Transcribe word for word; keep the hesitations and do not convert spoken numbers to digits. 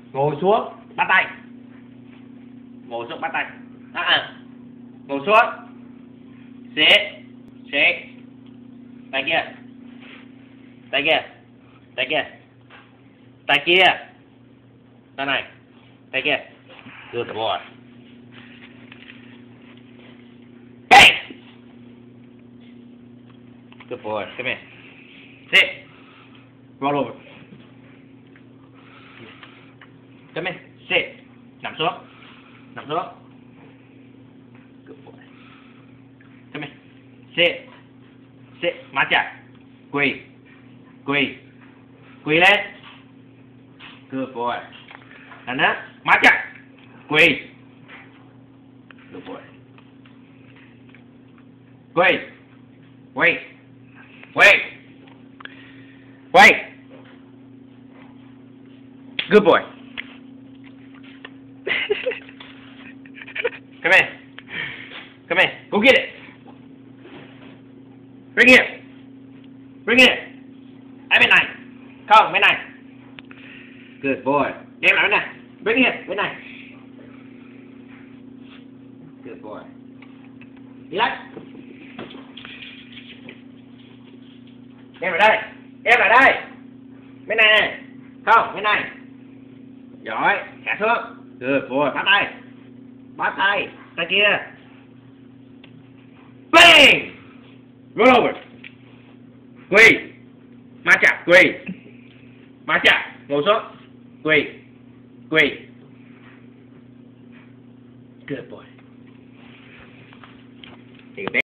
Ngồi xuống, bắt tay. Ngồi xuống, bắt tay. À, à. Ngồi xuống. Sit. Shake. Tay kia. Tay kia. Tay kia. Tay kia. Tay này. Tay kia. Good boy. Hey! Good boy. Come here. Sit. Roll over. Come here. Sit. Nằm xuống. Nằm xuống. Good boy. Come here. Sit. Sit. Macha. Quỳ. Quỳ. Quỳ lên. Good boy. Lần nữa. Macha. Quỳ. Good boy. Quỳ. Wait. Wait. Wait. Good boy. Come here. Come here. Go get it. Bring here. Bring here. Ở bên này. Không, bên này. Good boy. Đem lại bên này. Bring here. Bên này. Good boy. Đi lại. Đem lại đây. Đem lại đây. Bên này này. Không, bên này. Giỏi. Thả xuống. Good boy. Bắt tay. Bắt tay. Tay kia. Bang! Roll over. Quỳ. Macha. Quỳ. Macha. Ngồi xuống. Quỳ. Quỳ. Good boy.